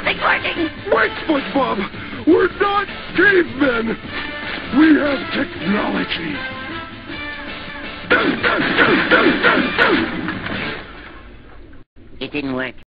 Nothing's working! Wait, SpongeBob! We're not cavemen! We have technology! It didn't work.